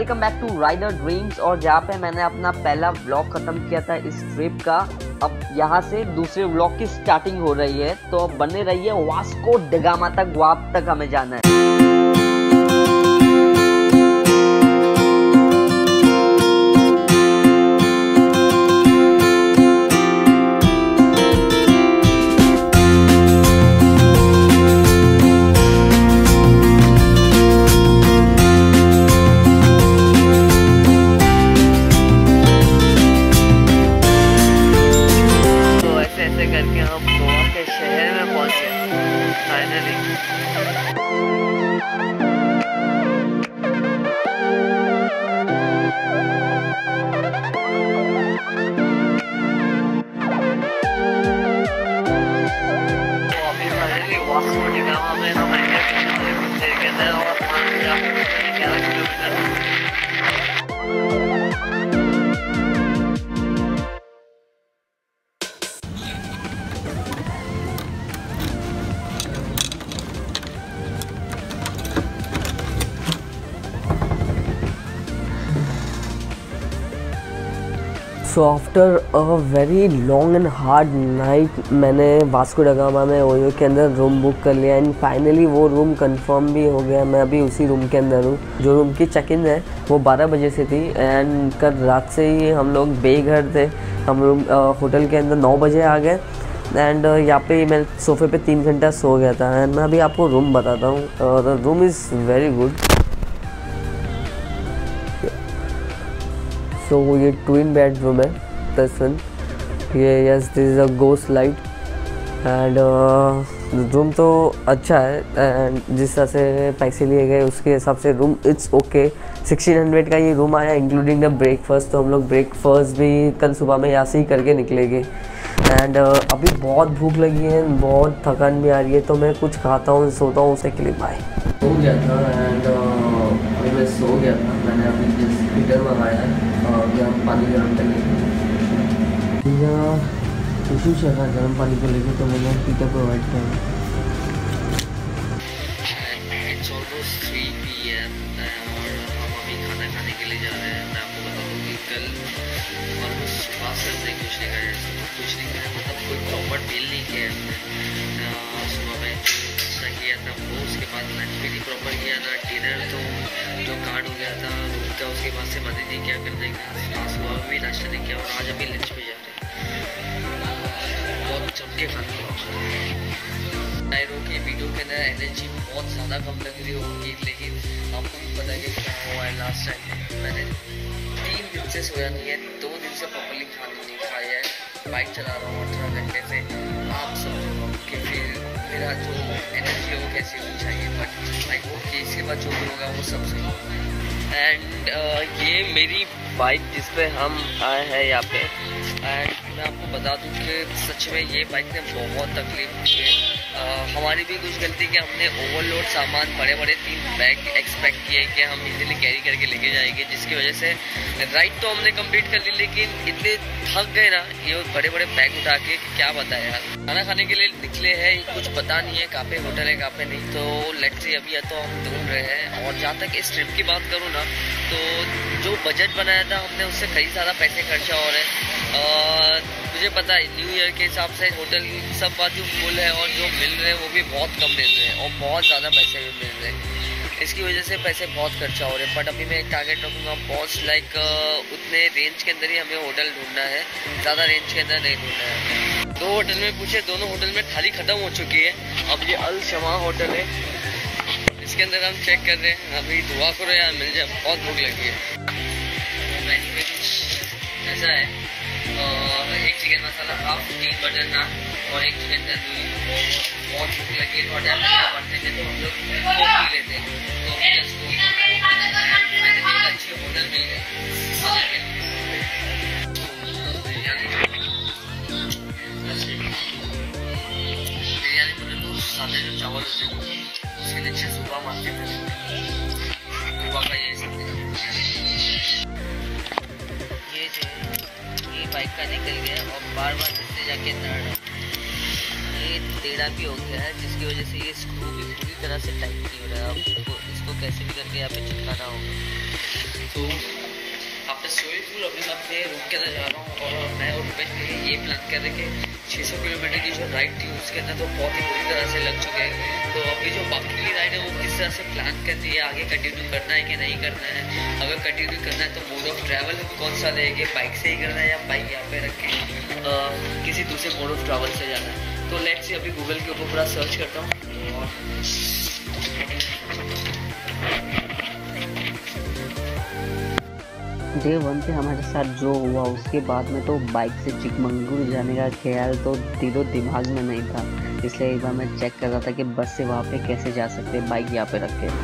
Welcome back to rider dreams. और जहाँ पे मैंने अपना पहला व्लॉग खत्म किया था इस ट्रिप का, अब यहाँ से दूसरे व्लॉग की स्टार्टिंग हो रही है। तो अब बने रहिए, वास्को ड गामा तक, वहाँ तक हमें जाना है। करके हम गोवा के शहर में पहुंचे फाइनली। तो अभी फाइनली वास्को ड गामा में हम मंदिर के अंदर और 11 किलोमीटर। So after a very long and hard night मैंने वास्को ड गामा में ओयो के अंदर रूम बुक कर लिया एंड फाइनली वो रूम कंफर्म भी हो गया। मैं अभी उसी रूम के अंदर हूँ। जो रूम की चेक इन है वो 12 बजे से थी एंड कल रात से ही हम लोग बेघर थे। हम रूम होटल के अंदर 9 बजे आ गए एंड यहाँ पे मैं सोफे पे 3 घंटा सो गया था। एंड मैं अभी आपको रूम बताता हूँ और room is very good. So ये ट्विन बेडरूम है दिस वन। ये yes this is a ghost light and room तो अच्छा है एंड जिस तरह से पैसे लिए गए उसके हिसाब से रूम इट्स ओके। 1600 का ये रूम आया इंक्लूडिंग द ब्रेकफास्ट। तो हम लोग ब्रेकफास्ट भी कल सुबह में यहाँ से ही करके निकलेंगे। एंड अभी बहुत भूख लगी है, बहुत थकान भी आ रही है, तो मैं कुछ खाता हूँ, सोता हूँ। उसके लिए बाय। सो गया था एंड अभी मैं सो गया था। मैंने अभी जिस हीटर मंगाया है गर्म पानी गर्म करने इशू चल रहा है गर्म पानी को लेकर, तो मैंने हीटर प्रोवाइड किया। इट्स ऑलमोस्ट 3 PM और हम अभी खाना खाने के लिए जा रहे हैं। मैं आपको बता दूँ कि कल ऑलमोस्ट सुबह से हमने कुछ नहीं खाया मतलब कोई प्रॉपर मील नहीं किया हमने। सुबह में नाश्ता किया था वो, उसके बाद लंच भी नहीं प्रॉपर किया था। डिनर तो जो कार्ड हो गया था रूम का, उसके बाद से मदद नहीं क्या करने का। आज सुबह में भी नाश्ता नहीं किया और आज अभी लंच पे जा रहे हैं। बहुत चमके खाते टायरों की वीडियो के अंदर एनर्जी बहुत ज़्यादा कम लग रही होगी, लेकिन आपको भी पता है कि क्या हुआ है। लास्ट टाइम मैंने 3 दिन से सोया नहीं है, 2 दिन से प्रॉपरली खाना नहीं खाया है। बाइक चला रहा हूँ 18 घंटे से। आप समझो कि फिर मेरा जो एनर्जी है वो कैसे होनी चाहिए। बट आई होप कि इसके बाद जो भी होगा वो सब सही। एंड ये मेरी बाइक जिस पे हम आए हैं यहाँ पे। एंड मैं आपको बता दूँ कि सच में ये बाइक ने बहुत तकलीफ दी है। हमारी भी कुछ गलती कि हमने ओवरलोड सामान बड़े 3 बैग एक्सपेक्ट किए कि हम इजीली कैरी करके लेके जाएंगे, जिसकी वजह से राइड तो हमने कंप्लीट कर ली, लेकिन इतने थक गए ना ये बड़े बैग उठा के, क्या बताएं यार। खाना खाने के लिए निकले हैं, कुछ पता नहीं है कहाँ पे होटल है कहाँ पे नहीं। तो लेट्स सी अभी तो हम ढूंढ रहे हैं। और जहाँ तक इस ट्रिप की बात करूँ ना, तो जो बजट बनाया था हमने उससे कई ज़्यादा पैसे खर्चा हो रहे हैं। मुझे पता है न्यू ईयर के हिसाब से होटल सब बात फुल है और जो मिल रहे हैं वो भी बहुत कम मिल रहे हैं और बहुत ज़्यादा पैसे भी मिल रहे हैं। इसकी वजह से पैसे बहुत खर्चा हो रहे हैं। बट अभी मैं एक टारगेट रखूँगा बहुत लाइक उतने रेंज के अंदर ही हमें होटल ढूंढना है, ज़्यादा रेंज के अंदर नहीं ढूंढना है। 2 होटल में पूछे, दोनों होटल में थाली ख़त्म हो चुकी है। अब ये अल शमा होटल है, इसके अंदर हम चेक कर रहे हैं। अभी दुआ करो यार मिल जाए, बहुत भूख लगी है। ऐसा है एक chicken masala half, 3 butter naan और 1 चिकन तंदूरी। बहुत भूख लगी है और बढ़ते थे तो हम लोग पी लेते हैं। तो अच्छी होटल मिल गई। बिरयानी बोले तो सादे जो चावल होते हैं उसके नीचे सुबह मारते थे। सुबह का ये सब ये जो बाइक का निकल गया और बार इससे जाके नड़ ये ये टेढ़ा भी हो गया है, जिसकी वजह से ये स्क्रू भी पूरी तरह से टाइट नहीं हो रहा है। आपको इसको कैसे भी करके यहाँ पे चिपकाना होगा। तो आपने स्विमिंग पूल अभी मैं अपने रूम के अंदर जा रहा हूँ, और मैं और रुपेश के लिए ये प्लान कर रहे कि 600 किलोमीटर की जो राइड थी उसके अंदर तो बहुत ही बुरी तरह से लग चुके हैं। तो अभी जो बाकी की राइड है वो किस तरह से प्लान करनी है, आगे कंटिन्यू करना है कि नहीं करना है। अगर कंटिन्यू करना है तो मोड ऑफ ट्रैवल कौन सा लेंगे, बाइक से ही करना है या बाइक यहाँ पे रख के किसी दूसरे मोड ऑफ ट्रैवल से जाना है। तो लेट्स सी, अभी गूगल के ऊपर पूरा सर्च करता हूँ। डे 1 पे हमारे साथ जो हुआ उसके बाद में तो बाइक से चिकमंगलूर जाने का ख्याल तो दिलो दिमाग में नहीं था, इसलिए एक बार मैं चेक कर रहा था कि बस से वहाँ पे कैसे जा सकते हैं बाइक यहाँ पे रख के।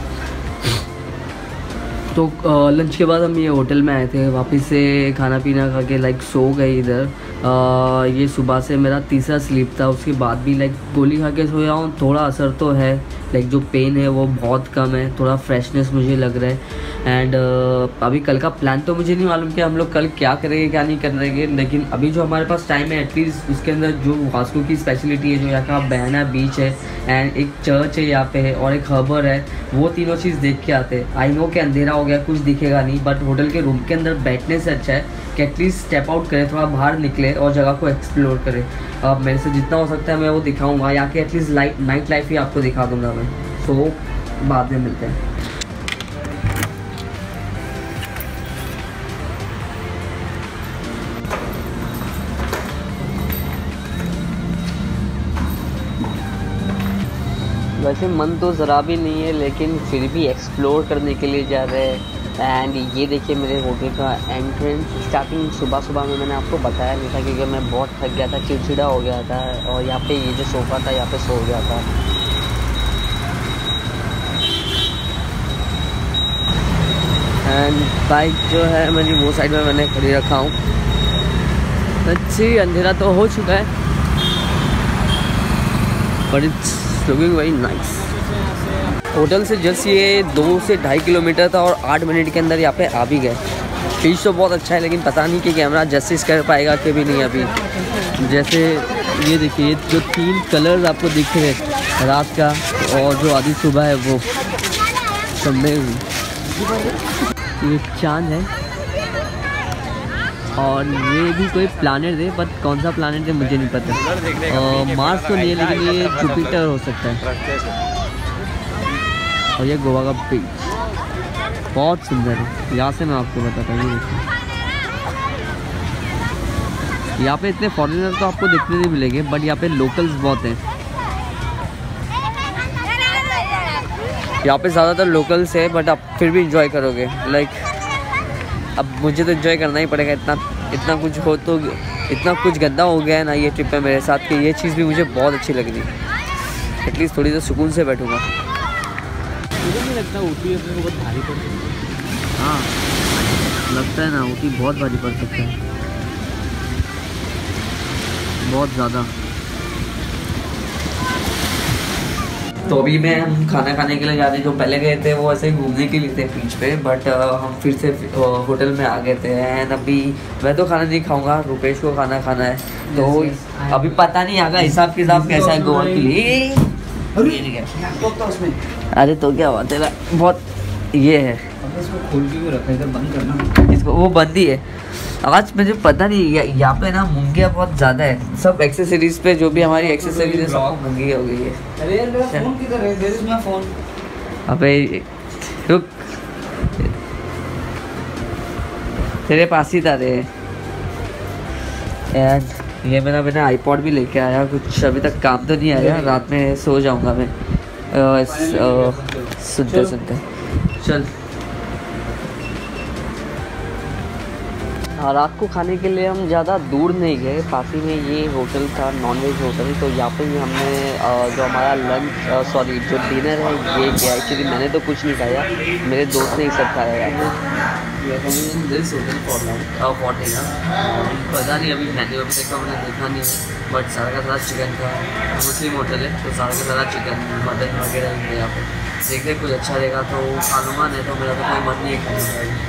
तो लंच के बाद हम ये होटल में आए थे, वापस से खाना पीना खा के लाइक सो गए इधर। ये सुबह से मेरा तीसरा स्लीप था, उसके बाद भी लाइक गोली खा के सोया हूँ। थोड़ा असर तो है, लाइक जो पेन है वो बहुत कम है, थोड़ा फ्रेशनेस मुझे लग रहा है। एंड अभी कल का प्लान तो मुझे नहीं मालूम कि हम लोग कल क्या करेंगे क्या नहीं करेंगे, लेकिन अभी जो हमारे पास टाइम है एटलीस्ट उसके अंदर जो वास्को की स्पेशलिटी है, जो यहाँ का बैना बीच है एंड एक चर्च है यहाँ पे और एक हर्बर है, वो तीनों चीज़ देख के आते हैं। आई नो कि अंधेरा हो गया, कुछ दिखेगा नहीं, बट होटल के रूम के अंदर बैठने से अच्छा है कि एटलीस्ट स्टेप आउट करें, थोड़ा बाहर निकले और जगह को एक्सप्लोर करें। अब मेरे से जितना हो सकता है मैं वो दिखाऊंगा, यहाँ के एटलीस्ट नाइट लाइफ ही आपको दिखा दूंगा मैं। सो बाद में मिलते हैं। वैसे मन तो ज़रा भी नहीं है, लेकिन फिर भी एक्सप्लोर करने के लिए जा रहे हैं। एंड ये देखिए मेरे होटल का एंट्रेंस। स्टार्टिंग सुबह में मैंने आपको बताया नहीं था क्योंकि मैं बहुत थक गया था, चिड़चिड़ा हो गया था, और यहाँ पे ये जो सोफ़ा था यहाँ पे सो गया था। एंड बाइक जो है मेरी वो साइड में मैंने खड़ी रखा हूँ। अच्छी अंधेरा तो हो चुका है, but it's looking very nice. Hotel से जस्ट ये 2 से 2.5 किलोमीटर था और 8 मिनट के अंदर यहाँ पे आ भी गए। बीच तो बहुत अच्छा है, लेकिन पता नहीं कि कैमरा जस्टिस कर पाएगा कि भी नहीं। अभी जैसे ये देखिए जो 3 कलर्स आपको दिख रहे हैं, रात का और जो आधी सुबह है, वो सब में ये चांद है और ये भी कोई प्लानेट है, बट कौन सा प्लानेट है मुझे नहीं पता। मार्स तो नहीं है, लेकिन ये जुपिटर हो सकता है। और ये गोवा का बीच बहुत सुंदर है, यहाँ से मैं आपको बताता हूँ। यहाँ पे इतने फॉरेनर तो आपको देखने नहीं मिलेंगे, बट यहाँ पे लोकल्स बहुत हैं। यहाँ पे ज़्यादातर लोकल्स है, बट आप फिर भी इंजॉय करोगे। लाइक अब मुझे तो एंजॉय करना ही पड़ेगा, इतना कुछ हो तो, इतना कुछ गंदा हो गया है ना ये ट्रिप में मेरे साथ कि ये चीज़ भी मुझे बहुत अच्छी लग रही है। एटलीस्ट थोड़ी देर सुकून से बैठूँगा। मुझे नहीं लगता ऊटी अपने को बहुत भारी पड़ सकता है। हाँ लगता है ना, ऊटी बहुत भारी पड़ सकता है, बहुत ज़्यादा। तो अभी मैं हम खाना खाने के लिए जाते, जो पहले गए थे वो ऐसे ही घूमने के लिए थे बीच पे, बट हम फिर से होटल में आ गए थे। एंड अभी मैं तो खाना नहीं खाऊंगा, रुपेश को खाना खाना है, तो अभी पता नहीं आगा हिसाब किताब कैसा है गोवा के लिए। अरे तो क्या हुआ तेरा, बहुत ये है, खोल के रखा है, बंद करना इसको, वो बंद ही है। आज मुझे पता नहीं, यहाँ पे ना महंगिया बहुत ज़्यादा है, सब एक्सेसरीज पे, जो भी हमारी एक्सेसरीज है सब महंगी हो गई है। अरे यार मेरा फोन किधर है? Where is my phone? अबे रुक, तेरे पास ही था रे। एंड ये मैंने आईपॉड भी लेके आया, कुछ अभी तक काम तो नहीं आया, रात में सो जाऊंगा मैं सुनते सुनते। चल रात को खाने के लिए हम ज़्यादा दूर नहीं गए, पास ही में ये होटल था, नॉनवेज होटल। तो यहाँ पे ही हमने जो हमारा लंच सॉरी जो डिनर है ये किया। एक्चुअली मैंने तो कुछ नहीं खाया, मेरे दोस्त ने ही सब खाया है। पता नहीं अभी मैंने अभी तक मैंने देखा नहीं है, बट सारा का सारा चिकन का, मुस्लिम होटल है तो सारा का सारा चिकन मटन वगैरह है यहाँ पे। देखते कुछ अच्छा रहेगा तो खा लूँगा, नहीं तो मेरा तो कोई मन नहीं है खाने का।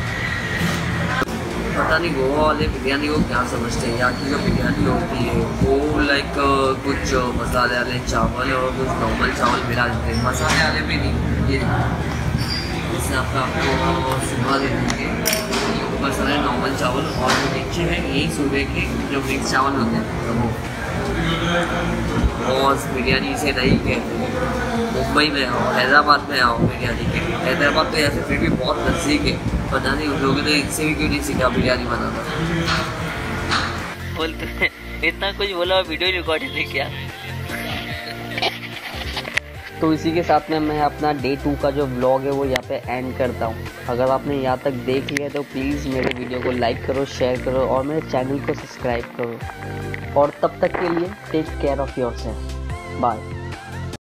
पता नहीं गोवा वाले बिरयानी को क्या समझते हैं। यहाँ की जो बिरयानी होती है वो लाइक कुछ कुछ मसाले वाले चावल और कुछ नॉर्मल चावल मिला देते हैं, मसाले वाले भी नहीं। ये इससे आपको सुबह दे देंगे मसाले नॉर्मल चावल, और जो नीचे है यही सुबह के जो मिक्स चावल होते हैं तो वो बिरयानी से नहीं कहते। मुंबई में आओ, हैदराबाद में आओ बिरयानी के। हैदराबाद तो ऐसे फिर भी बहुत नज़दीक है, पता नहीं उन लोगों ने इनसे भी क्यों नहीं सीखा बिरयानी बनाना। बोलते इतना कुछ बोला, वीडियो रिकॉर्ड नहीं किया। तो इसी के साथ में मैं अपना डे 2 का जो व्लॉग है वो यहाँ पे एंड करता हूँ। अगर आपने यहाँ तक देख लिया तो प्लीज़ मेरे वीडियो को लाइक करो, शेयर करो और मेरे चैनल को सब्सक्राइब करो। और तब तक के लिए take care of yourself. Bye.